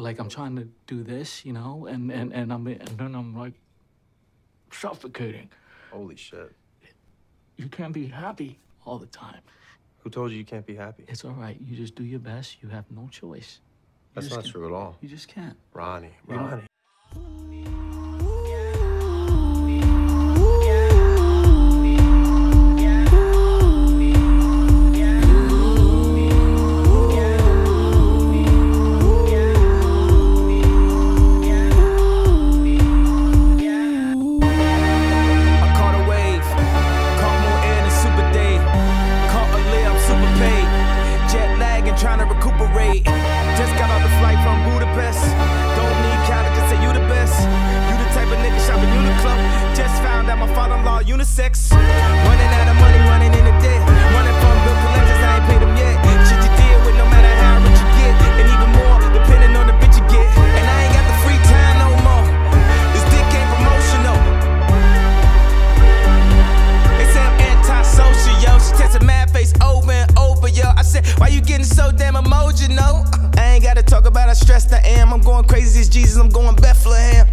like I'm trying to do this, you know, and then I'm like suffocating. Holy shit. You can't be happy all the time. Who told you you can't be happy? It's all right. You just do your best. You have no choice. That's not true at all. You just can't. Ronnie. Trying to recuperate. Just got off the flight from Budapest. Don't need college to say you the best. You the type of nigga shopping Uniqlo. Just found out my father-in-law unisex. Running out of money, running in the debt. Running from bill collectors, I ain't paid them yet. Shit you deal with no matter how rich you get. And even more, depending on the bitch you get. And I ain't got the free time no more. This dick ain't promotional. They say I'm anti-social, yo. She tested mad face over and over, yo. I said, why you getting so damn emotional? I ain't gotta talk about how stressed I am. I'm going crazy as Jesus, I'm going Bethlehem.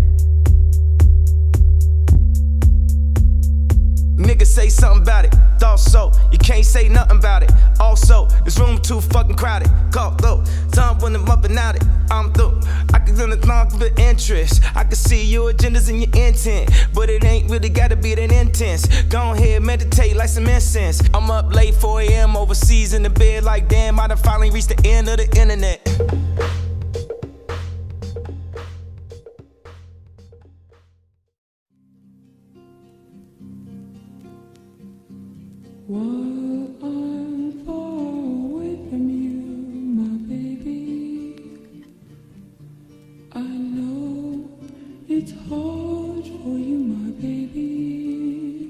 Niggas say something about it, thought so. You can't say nothing about it. Also, this room too fucking crowded. Call though, time when I'm up and out it. I'm through. I can do the long for interest. I can see your agendas and your intent, but it ain't really gotta be that intense. Go ahead, meditate like some incense. I'm up late 4 AM overseas in the bed like damn, I done finally reached the end of the internet. While I'm far away from you, my baby, I know it's hard for you, my baby,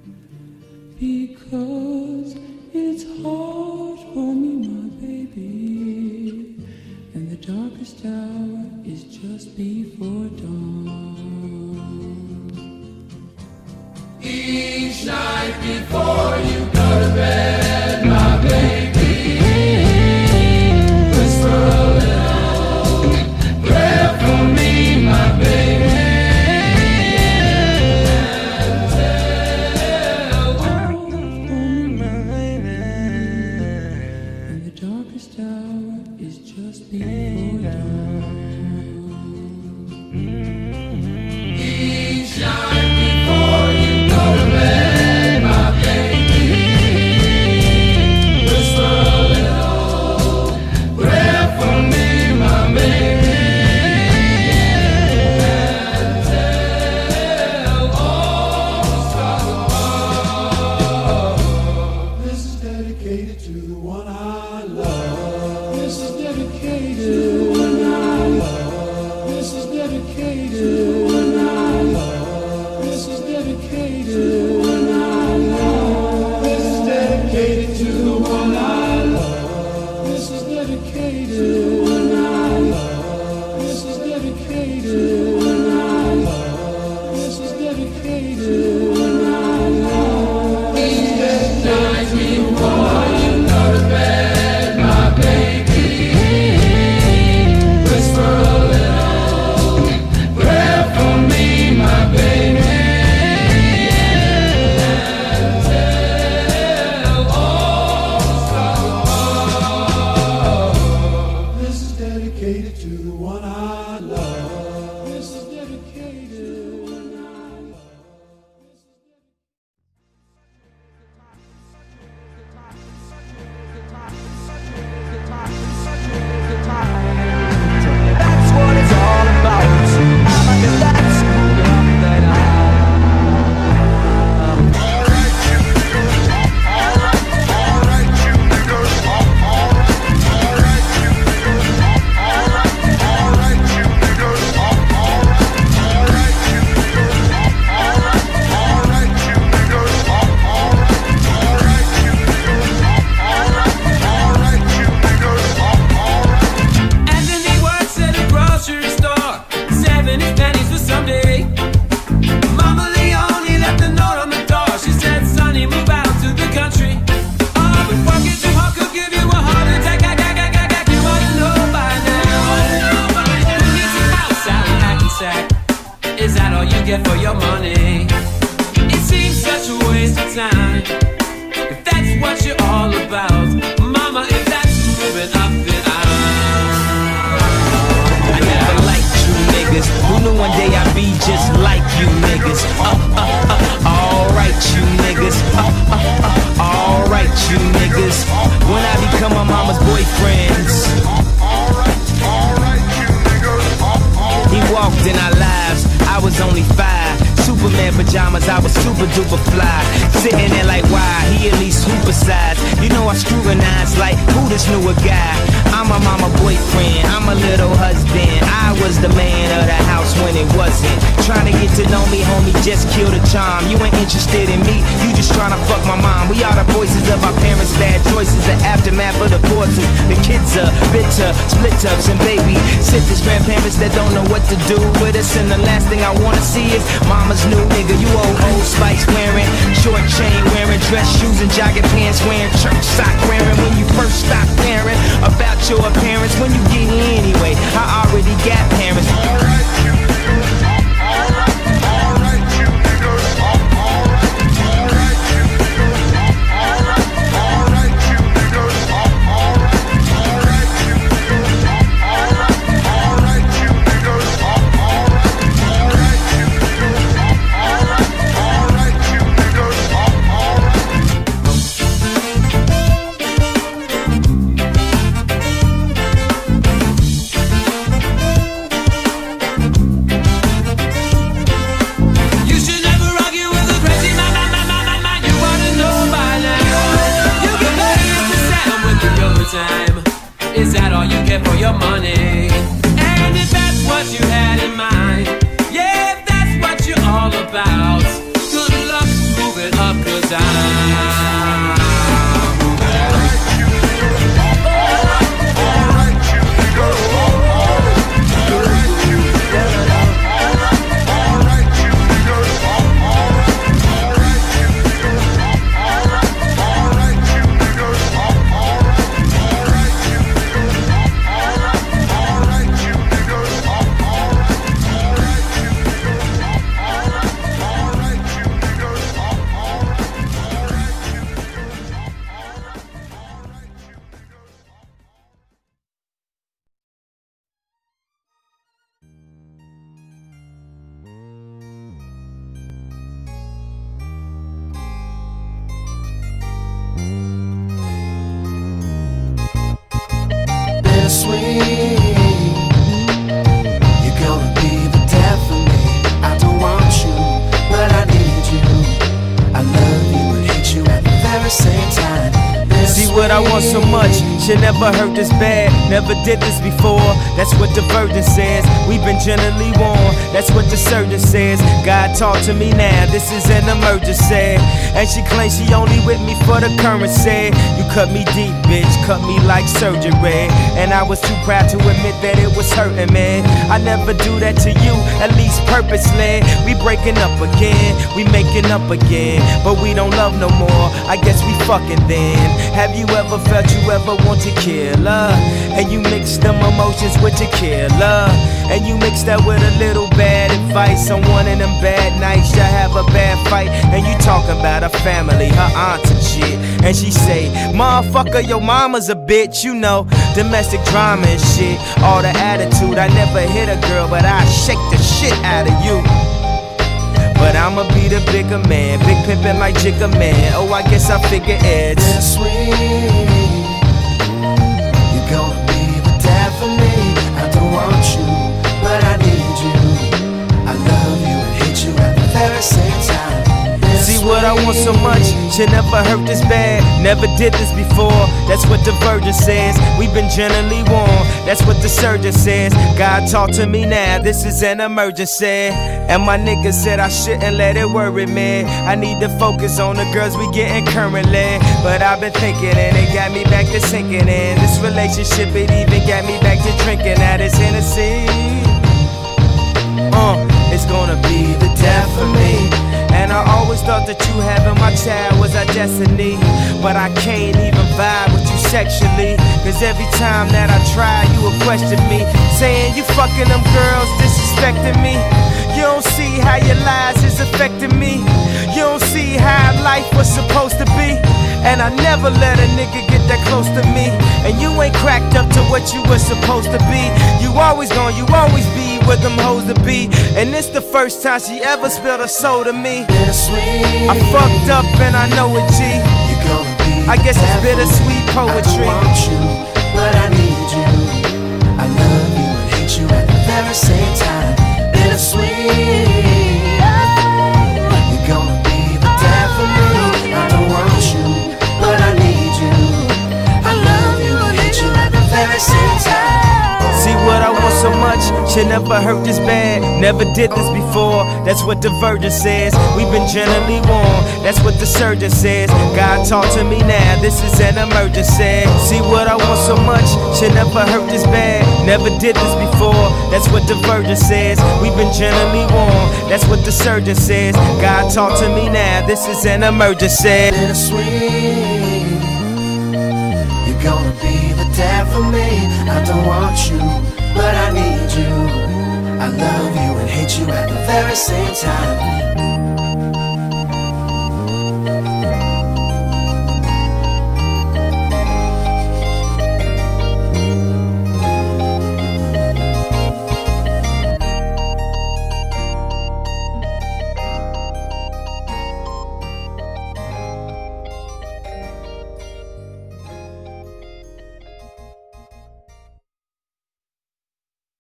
because it's hard for me, my baby, and the darkest hour is just before dawn. Each night before you go to bed, my baby, whisper a little prayer for me, my baby, and tell all for me, my baby, and the darkest hour is just before dawn. Each night before you go to bed, my baby, whisper a little prayer for me, my baby, and tell all the stars. This is dedicated to the one I love. This is dedicated to the one I love. This is dedicated to the one I love. This is dedicated to the one I love. This is dedicated to the one I love. This is dedicated to the one I love. This is dedicated to the one I love. This is dedicated to the one I love. Each night before you go to bed, my baby, whisper a little prayer for me, my baby. Dedicated to the one I love. This is dedicated to the one I love. That's what it's all about. That's cool up that Alright, you niggas. get for your money. It seems such a waste of time. If that's what you're all about, mama, if that's moving up, then I never liked you niggas. Who knew one day I'd be just like you niggas? Alright, you niggas. Alright, you niggas. When I become my mama's boyfriends. He walked in our lives, I was only 5. Superman pajamas, I was super duper fly. Sitting there like, why? He at least supersized. You know I scrutinize like, who this newer guy? I'm a mama boyfriend, I'm a little husband. I was the man of the house when it wasn't. Trying to get to know me, homie, just kill the charm. You ain't interested in me, you just trying to fuck my mom. We are the voices of our parents' bad choices, the aftermath of the forces. The kids are bitter, split ups and baby sisters, grandparents that don't know what to do with us. And the last thing I wanna see is mama's new nigga. You old Spice wearing, short chain wearing, dress shoes and jogging pants wearing, church sock wearing. When you first stop caring about your appearance, when you get here anyway, I already got parents. Is that all you get for your money? And if that's what you had in mind, yeah, if that's what you're all about, good luck moving up, 'cause I'm I want so much, shit never hurt this bad, never did this before. That's what the virgin says, we've been generally warned. That's what the surgeon says, God talk to me now, this is an emergency. And she claims she only with me for the currency. You cut me deep, bitch, cut me like surgery. And I was too proud to admit that it was hurting, man. I never do that to you, at least purposely. We breaking up again, we making up again, but we don't love no more, I guess we fucking then. Have you ever felt you ever want to kill her? And you mix them emotions with tequila, and you mix that with a little bad advice on one of them bad nights. You have a bad fight, and you talking about her family, her aunts and shit. And she say, motherfucker, your mama's a bitch, you know, domestic drama and shit. All the attitude, I never hit a girl, but I shake the shit out of you. But I'ma be the bigger man, big pimpin' like Jigga Man. Oh, I guess I figure it's sweet. You're gonna be the dad for me. I don't want you, but I need you. I love you and hate you at the very same time. See what I want so much, shit never hurt this bad, never did this before. That's what the virgin says, we've been generally warned. That's what the surgeon says, God talk to me now, this is an emergency. And my nigga said I shouldn't let it worry me. I need to focus on the girls we getting currently. But I've been thinking and it got me back to sinking in. This relationship, it even got me back to drinking at this Hennessy. It's gonna be the death for me. And I always thought that you having my child was our destiny. But I can't even vibe with you sexually, cause every time that I try, you will question me, saying you fucking them girls, disrespecting me. You You don't see how your lies is affecting me. You don't see how life was supposed to be. And I never let a nigga get that close to me. And you ain't cracked up to what you were supposed to be. You always be where them hoes to be. And it's the first time she ever spilled a soul to me. I fucked up and I know it, G. I guess it's bittersweet poetry. I don't want you, but I need you. I love you and hate you at the very same time. Bittersweet. You're gonna be the dad for me. I don't want you, but I need you. I love you and hate you at the very same time. See what I want so much, shit never hurt this bad. Never did this before, that's what the virgin says. We've been generally warned, that's what the surgeon says. God talk to me now, this is an emergency. See what I want so much, shit never hurt this bad. Never did this before, that's what the virgin says. We've been generally warned, that's what the surgeon says. God talk to me now, this is an emergency. Bittersweet. You're gonna be the dad for me. I don't want you, but I need you. I love you and hate you at the very same time.